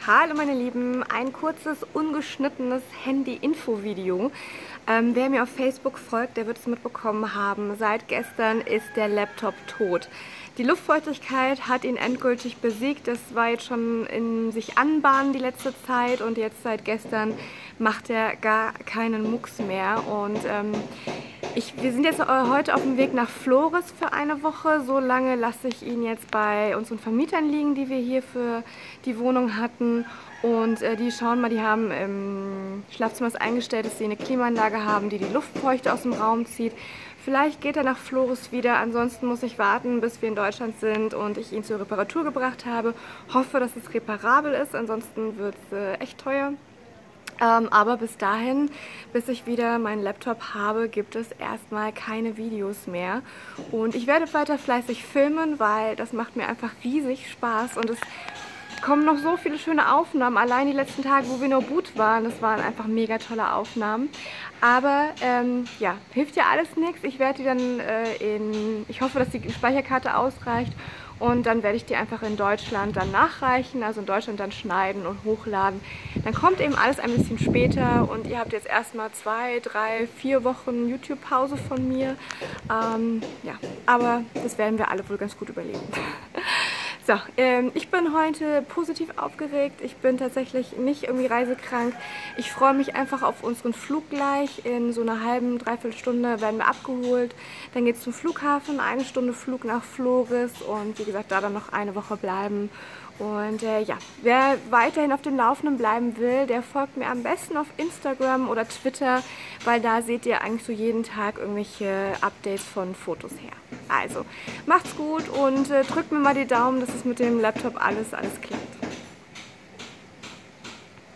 Hallo meine Lieben, ein kurzes, ungeschnittenes Handy-Info-Video. Wer mir auf Facebook folgt, der wird es mitbekommen haben. Seit gestern ist der Laptop tot. Die Luftfeuchtigkeit hat ihn endgültig besiegt. Das war jetzt schon in sich anbahnen die letzte Zeit und jetzt seit gestern macht er gar keinen Mucks mehr. Und wir sind jetzt heute auf dem Weg nach Flores für eine Woche. So lange lasse ich ihn jetzt bei unseren Vermietern liegen, die wir hier für die Wohnung hatten. Und die schauen mal, die haben im Schlafzimmer eingestellt, dass sie eine Klimaanlage haben, die die Luftfeuchte aus dem Raum zieht. Vielleicht geht er nach Flores wieder, ansonsten muss ich warten, bis wir in Deutschland sind und ich ihn zur Reparatur gebracht habe. Hoffe, dass es reparabel ist, ansonsten wird es echt teuer. Aber bis dahin, bis ich wieder meinen Laptop habe, gibt es erstmal keine Videos mehr. Und ich werde weiter fleißig filmen, weil das macht mir einfach riesig Spaß und es kommen noch so viele schöne Aufnahmen. Allein die letzten Tage, wo wir in Ubud waren, das waren einfach mega tolle Aufnahmen. Aber ja, hilft ja alles nichts. Ich werde die dann ich hoffe, dass die Speicherkarte ausreicht. Und dann werde ich die einfach in Deutschland dann nachreichen, also in Deutschland dann schneiden und hochladen. Dann kommt eben alles ein bisschen später und ihr habt jetzt erstmal 2, 3, 4 Wochen YouTube-Pause von mir. Ja, aber das werden wir alle wohl ganz gut überleben. So, ich bin heute positiv aufgeregt. Ich bin tatsächlich nicht irgendwie reisekrank. Ich freue mich einfach auf unseren Flug gleich. In so einer halben, dreiviertel Stunde werden wir abgeholt. Dann geht es zum Flughafen, 1 Stunde Flug nach Flores und wie gesagt, da dann noch eine Woche bleiben. Und ja, wer weiterhin auf dem Laufenden bleiben will, der folgt mir am besten auf Instagram oder Twitter, weil da seht ihr eigentlich so jeden Tag irgendwelche Updates von Fotos her. Also, macht's gut und drückt mir mal die Daumen, dass es mit dem Laptop alles klappt.